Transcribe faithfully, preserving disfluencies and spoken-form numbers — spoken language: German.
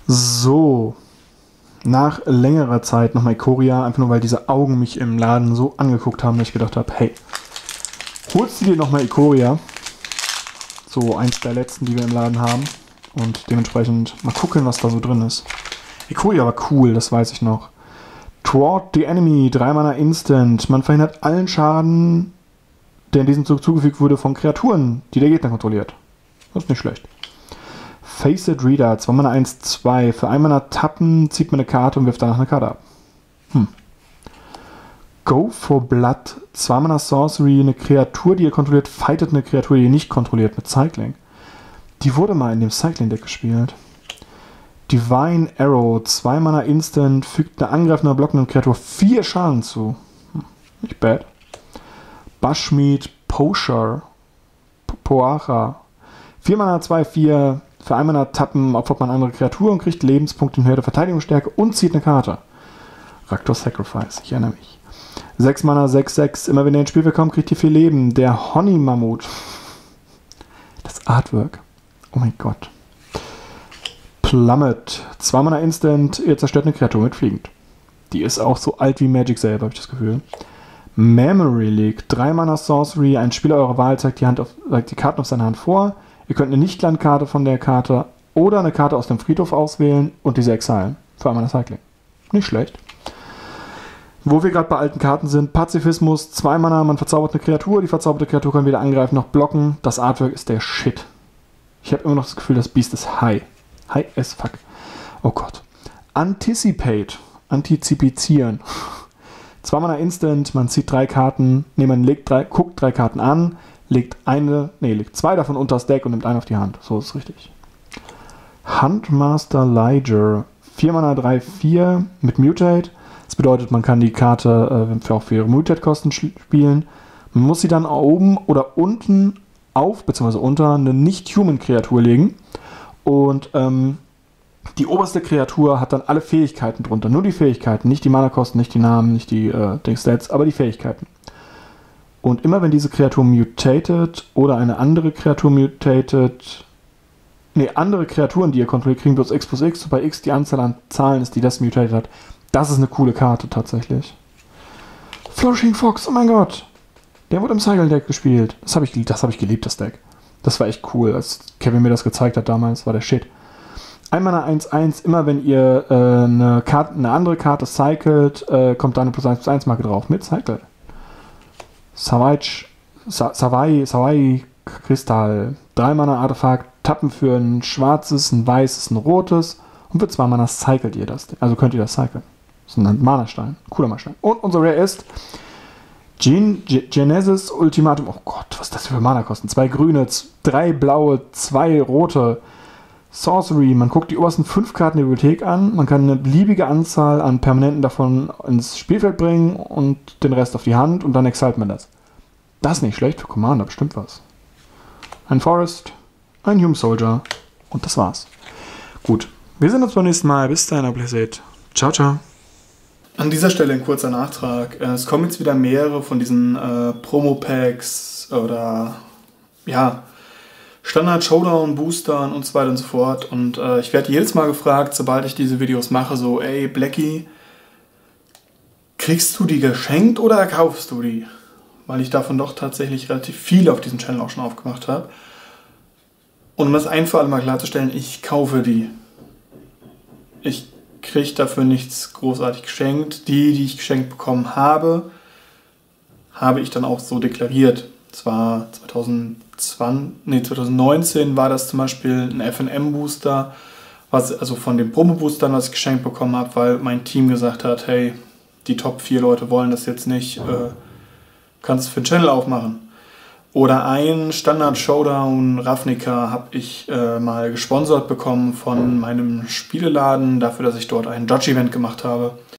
So, nach längerer Zeit nochmal Ikoria, einfach nur weil diese Augen mich im Laden so angeguckt haben, dass ich gedacht habe, hey, holst du dir nochmal Ikoria? So eins der letzten, die wir im Laden haben. Und dementsprechend mal gucken, was da so drin ist. Ikoria war cool, das weiß ich noch. Thwart the Enemy, drei Mana Instant. Man verhindert allen Schaden, der in diesem Zug zugefügt wurde, von Kreaturen, die der Gegner kontrolliert. Das ist nicht schlecht. Faced Reader, zwei Mana eins zwei. Für ein Mana tappen, zieht man eine Karte und wirft danach eine Karte ab. Hm. Go for Blood, zwei Mana Sorcery. Eine Kreatur, die ihr kontrolliert, fightet eine Kreatur, die ihr nicht kontrolliert, mit Cycling. Die wurde mal in dem Cycling-Deck gespielt. Divine Arrow, zwei Mana Instant, fügt einer angreifenden oder blockenden Kreatur vier Schaden zu. Hm, nicht bad. Bushmeat Poacher, Poacha, vier Mana zwei vier, für ein Mana tappen, opfert man eine andere Kreatur und kriegt Lebenspunkte in Höhe der Verteidigungsstärke und zieht eine Karte. Raktor Sacrifice, ich erinnere mich. sechs Mana sechs sechs, immer wenn ihr ins Spiel bekommt, kriegt ihr vier Leben. Der Honey Mammut. Das Artwork. Oh mein Gott. Plummet. zwei Mana Instant, ihr zerstört eine Kreatur mit fliegend. Die ist auch so alt wie Magic selber, habe ich das Gefühl. Memory Leak. drei Mana Sorcery. Ein Spieler eurer Wahl zeigt die, Hand auf, zeigt die Karten auf seiner Hand vor. Ihr könnt eine Nicht-Landkarte von der Karte oder eine Karte aus dem Friedhof auswählen und diese exilen. Für ein Mana Cycling. Nicht schlecht. Wo wir gerade bei alten Karten sind, Pazifismus, zwei Mana, man verzaubert eine Kreatur, die verzauberte Kreatur kann weder angreifen noch blocken. Das Artwork ist der Shit. Ich habe immer noch das Gefühl, das Biest ist high. High as fuck. Oh Gott. Anticipate. Antizipizieren. zwei Mana Instant, man zieht drei Karten, nee, man legt drei, guckt drei Karten an, legt eine, nee, legt zwei davon unter das Deck und nimmt eine auf die Hand. So ist es richtig. Huntmaster Liger. vier Mana drei vier mit Mutate. Das bedeutet, man kann die Karte äh, für auch für ihre Mutate-Kosten spielen. Man muss sie dann oben oder unten auf, beziehungsweise unter eine Nicht-Human-Kreatur legen. Und ähm, die oberste Kreatur hat dann alle Fähigkeiten drunter. Nur die Fähigkeiten, nicht die Mana-Kosten, nicht die Namen, nicht die äh, Stats, aber die Fähigkeiten. Und immer wenn diese Kreatur mutated oder eine andere Kreatur mutated, nee, andere Kreaturen, die ihr kontrolliert, kriegen bloß X plus X, bei X die Anzahl an Zahlen ist, die das mutated hat. Das ist eine coole Karte tatsächlich. Flourishing Fox, oh mein Gott. Der wurde im Cycle-Deck gespielt. Das habe ich, das hab ich geliebt, das Deck. Das war echt cool, als Kevin mir das gezeigt hat damals, war der Shit. ein Mana eins eins, immer wenn ihr äh, eine, Karte, eine andere Karte cycelt, äh, kommt da eine plus eins plus eins Marke drauf mit Cycle. Savai, Savai, Savai Kristall. drei Mana Artefakt, tappen für ein schwarzes, ein weißes, ein rotes und für zwei Mana cycelt ihr das. Also könnt ihr das cyclen. Das ist ein Mana-Stein. Cooler Mana-Stein. Und unser Rare ist Gen Genesis Ultimatum. Oh Gott, was ist das für Mana-Kosten? Zwei grüne, drei blaue, zwei rote. Sorcery. Man guckt die obersten fünf Karten der Bibliothek an. Man kann eine beliebige Anzahl an Permanenten davon ins Spielfeld bringen und den Rest auf die Hand und dann exilt man das. Das ist nicht schlecht für Commander, bestimmt was. Ein Forest, ein Human Soldier und das war's. Gut, wir sehen uns beim nächsten Mal. Bis dahin, Blessed. Ciao, ciao. An dieser Stelle ein kurzer Nachtrag. Es kommen jetzt wieder mehrere von diesen äh, Promo-Packs oder ja, Standard-Showdown-Boostern und so weiter und so fort. Und äh, ich werde jedes Mal gefragt, sobald ich diese Videos mache, so, ey, Blackie, kriegst du die geschenkt oder kaufst du die? Weil ich davon doch tatsächlich relativ viele auf diesem Channel auch schon aufgemacht habe. Und um das ein für alle Mal klarzustellen, ich kaufe die. Ich kriege dafür nichts großartig geschenkt. Die, die ich geschenkt bekommen habe, habe ich dann auch so deklariert. Zwar zweitausendzwanzig, nee, zweitausendneunzehn war das zum Beispiel ein F N M-Booster, was, also von den Promo-Boostern, was ich geschenkt bekommen habe, weil mein Team gesagt hat, hey, die Top vier Leute wollen das jetzt nicht, äh, kannst du für den Channel aufmachen. Oder ein Standard-Showdown Ravnica habe ich äh, mal gesponsert bekommen von meinem Spieleladen, dafür, dass ich dort ein Judge-Event gemacht habe.